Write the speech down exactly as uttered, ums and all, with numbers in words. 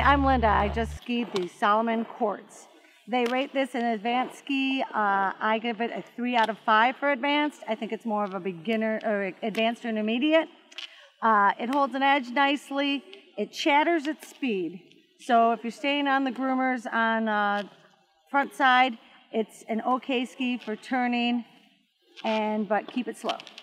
I'm Linda. I just skied the Salomon Quartz. They rate this an advanced ski. Uh, I give it a three out of five for advanced. I think it's more of a beginner or advanced or intermediate. Uh, it holds an edge nicely. It chatters at speed. So if you're staying on the groomers on uh, front side, it's an okay ski for turning, and but keep it slow.